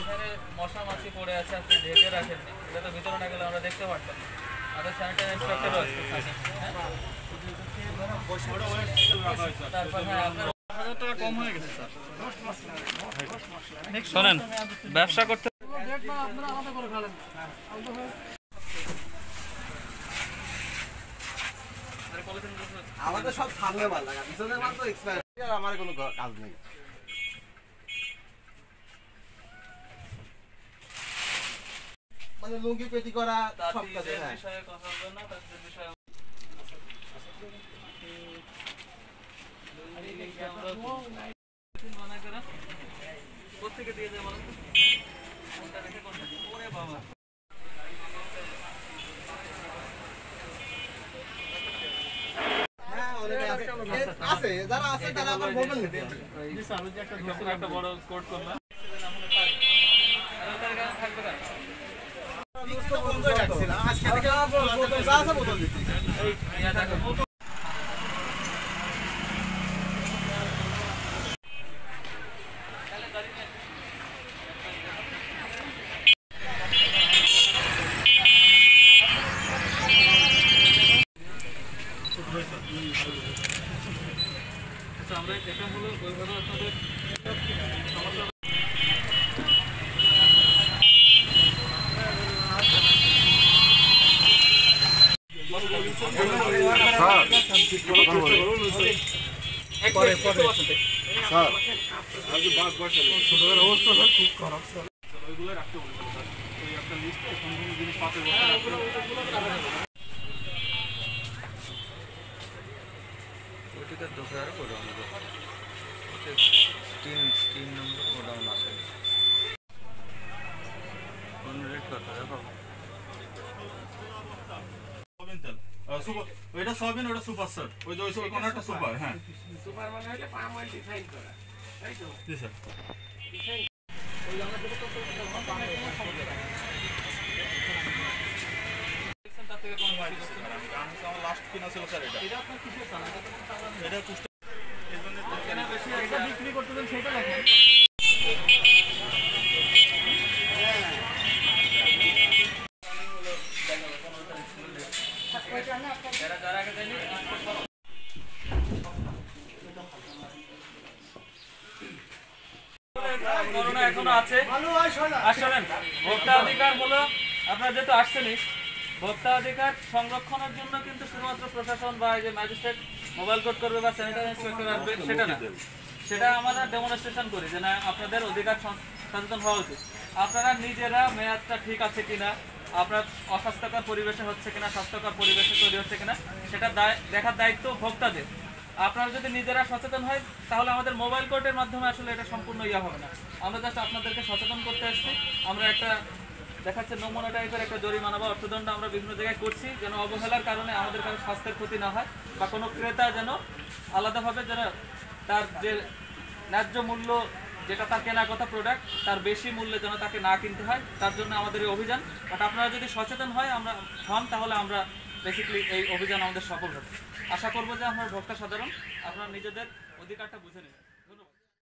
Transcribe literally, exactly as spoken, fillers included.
ওখানে মশা মাছি পড়ে আছে, আপনি ঢেকে রাখেননি, এটা তো ভিতরে না গেলে আমরা দেখতে পারতাম। আমাদের স্যানিটারি ইন্সপেক্টরও আছে। তারপর হ্যাঁ আপনার হাজার টাকা কম হয়ে গেছে স্যার। শোনেন, ব্যবসা করতে আমাদের সব সামনে মাল লাগা, পিছনের মাল তো এক্সপায়ার, আমার কোনো কাজ নেই। মানে লুঙ্গি পেটি করা সব কাজে। হ্যাঁ বিষয়ে কথা বলবেন না, তাদের বিষয়ে কোথেকে দিয়ে যায় বলেন তো? কোনটা রেখে কোনটা? ওরে বাবা, আছে যারা আছে তারা আবার বলবেন না। জি স্যার, ওই যে একটা দুশো একটা বড় কোড করলাম, থাকবে না। তো বন্ধ রাখছিলাম আজকে থেকে বোতল যা আছে বোতল দিচ্ছি। এই ইয়া দেখো আচ্ছা, আমরা এটা হলো ওইভাবে আপনাদের সমস্যা তিন তিন নম্বর গোডাউন আছে। ওইটা সয়াবিন, ওটা সুপার স্যার, ওই যে ওই কোনটা সুপার। হ্যাঁ সুপার মানে হলো পাম অয়েল রিফাইন করা, তাই তো? জি স্যার। ওই আমরা যেটা করতে পাম অয়েল সমস্যা নাই। তার থেকে কোনো আমার লাস্ট কিনা ছিল স্যার এটা। এটা আপনার কিসের চান? এটা কুষ্টা কেনা বেশি এটা বিক্রি করতে দেন সেটা দেখেন। যারা যারা আগে দেয়নি করোনা এখনো আছে। আসলেন ভোক্তা অধিকার বলো, আপনারা যেহেতু আসছেনই, ভোক্তা অধিকার সংরক্ষণের জন্য কিন্তু শুধুমাত্র প্রশাসন বা এই যে ম্যাজিস্ট্রেট মোবাইল কোড করবে বা স্যানিটারি ইন্সপেক্টর আসবে সেটা না, সেটা আমরা ডেমনস্ট্রেশন করি যে না আপনাদের অধিকার সচেতন হওয়া উচিত। আপনারা নিজেরা মেয়াদটা ঠিক আছে কিনা, আপনার অস্বাস্থ্যকর পরিবেশে হচ্ছে কিনা, স্বাস্থ্যকর পরিবেশে তৈরি হচ্ছে কিনা, সেটা দেখার দায়িত্ব ভোক্তাদের। আপনারা যদি নিজেরা সচেতন হয় তাহলে আমাদের মোবাইল কোর্টের মাধ্যমে আসলে এটা সম্পূর্ণ ইয়া হবে না। আমরা জাস্ট আপনাদেরকে সচেতন করতে আসছি। আমরা একটা দেখাচ্ছে নমুনা টাইপের একটা জরিমানা বা অর্থদণ্ড আমরা বিভিন্ন জায়গায় করছি, যেন অবহেলার কারণে আমাদের কারো স্বাস্থ্যের ক্ষতি না হয় বা কোনো ক্রেতা যেন আলাদাভাবে যেন তার যে ন্যায্য মূল্য যেটা তার কেনা কথা প্রোডাক্ট তার বেশি মূল্যে যেন তাকে না কিনতে হয়, তার জন্য আমাদের এই অভিযান। বাট আপনারা যদি সচেতন হয় আমরা হন তাহলে আমরা বেসিক্যালি এই অভিযান আমাদের সফল হবে। আশা করবো যে আমরা ভোক্তা সাধারণ আপনারা নিজেদের অধিকারটা বুঝে নেবেন।